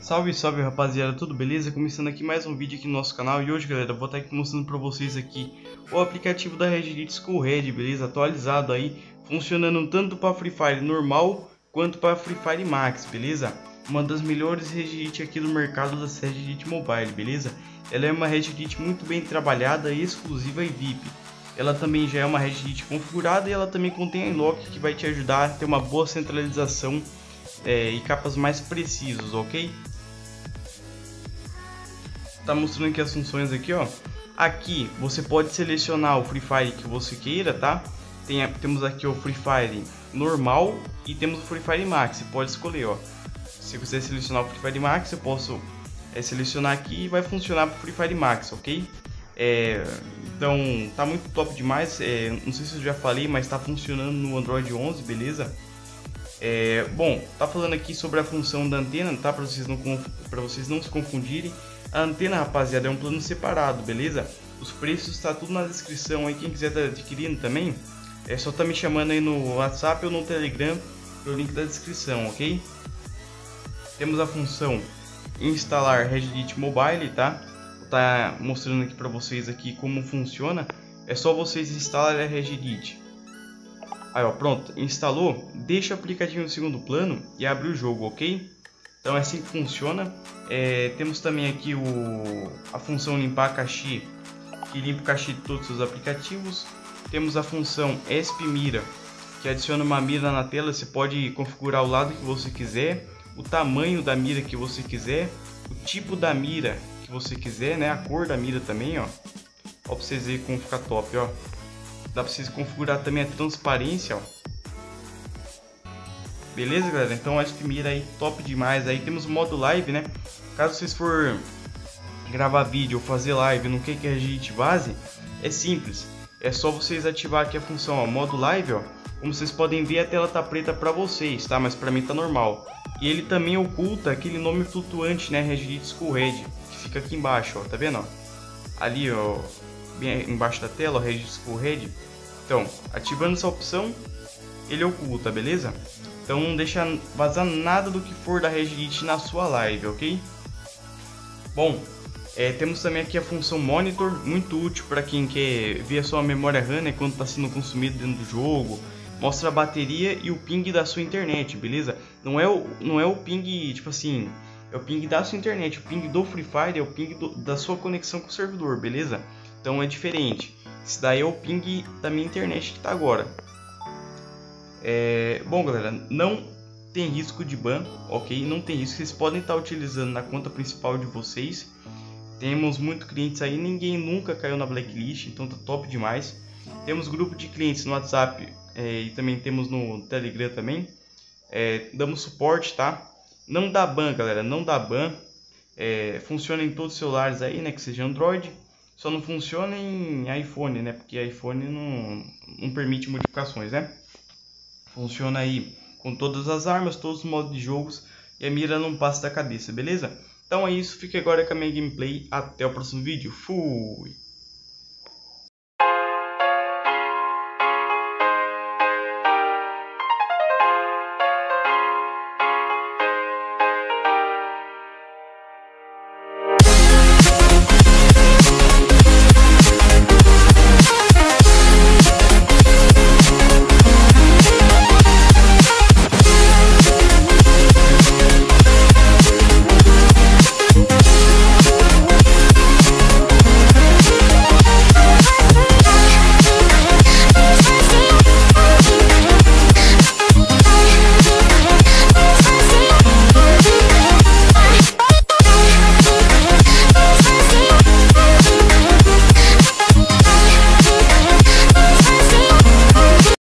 Salve, salve rapaziada, tudo beleza? Começando aqui mais um vídeo aqui no nosso canal. E hoje, galera, eu vou estar aqui mostrando pra vocês aqui o aplicativo da Reddit Skullhead, beleza? Atualizado aí, funcionando tanto para Free Fire normal quanto para Free Fire Max, beleza? Uma das melhores Reddit aqui do mercado da Reddit Mobile, beleza? Ela é uma Reddit muito bem trabalhada, exclusiva e VIP. Ela também já é uma Reddit configurada e ela também contém a Unlock, que vai te ajudar a ter uma boa centralização e capas mais precisas, ok? Tá mostrando aqui as funções aqui, ó. Aqui você pode selecionar o Free Fire que você queira, tá? Temos aqui o Free Fire normal e temos o Free Fire Max. Você pode escolher, ó. Se eu quiser selecionar o Free Fire Max, eu posso selecionar aqui e vai funcionar para o Free Fire Max, ok? Então tá muito top demais. Não sei se eu já falei, mas tá funcionando no Android 11, beleza? Bom, tá falando aqui sobre a função da antena, tá? Para vocês não se confundirem. A antena, rapaziada, é um plano separado, beleza? Os preços tá tudo na descrição aí. Quem quiser tá adquirindo também, é só tá me chamando aí no WhatsApp ou no Telegram pelo link da descrição, ok? Temos a função instalar Reddit Mobile, tá? Vou tá mostrando aqui para vocês aqui como funciona. É só vocês instalarem a Reddit. Aí, ó, pronto, instalou, deixa o aplicativo no segundo plano e abre o jogo, ok? Então é assim que funciona. Temos também aqui a função limpar cache, que limpa o cache de todos os aplicativos. Temos a função ESP Mira, que adiciona uma mira na tela. Você pode configurar o lado que você quiser, o tamanho da mira que você quiser, o tipo da mira que você quiser, né? A cor da mira também, ó. Ó, pra vocês verem como fica top, ó. Dá pra vocês configurar também a transparência, ó. Beleza, galera? Então acho que mira aí top demais. Aí temos o modo live, né? Caso vocês for gravar vídeo ou fazer live, não quer que a gente vaze, é simples. É só vocês ativar aqui a função, ó, modo live, ó. Como vocês podem ver, a tela tá preta para vocês, tá? Mas para mim tá normal. E ele também oculta aquele nome flutuante, né? Reddit Skullhead, que fica aqui embaixo, ó. Tá vendo, ó? Ali, ó, bem embaixo da tela, ó, Reddit Skullhead. Então, ativando essa opção, ele oculta, beleza? Então não deixa vazar nada do que for da Reddit na sua live, ok? Bom, temos também aqui a função Monitor, muito útil para quem quer ver a sua memória RAM, né, quando está sendo consumido dentro do jogo. Mostra a bateria e o ping da sua internet, beleza? Não é o ping, tipo assim, é o ping da sua internet. O ping do Free Fire é o ping da sua conexão com o servidor, beleza? Então é diferente. Esse daí é o ping da minha internet que está agora. Bom, galera, não tem risco de ban, ok? Não tem risco, vocês podem estar utilizando na conta principal de vocês. Temos muitos clientes aí, ninguém nunca caiu na blacklist, então tá top demais. Temos grupo de clientes no WhatsApp e também temos no Telegram também. Damos suporte, tá? Não dá ban, galera, não dá ban. Funciona em todos os celulares aí, né, que seja Android. Só não funciona em iPhone, né, porque iPhone não permite modificações, né? Funciona aí com todas as armas, todos os modos de jogos, e a mira não passa da cabeça, beleza? Então é isso, fique agora com a minha gameplay, até o próximo vídeo, fui!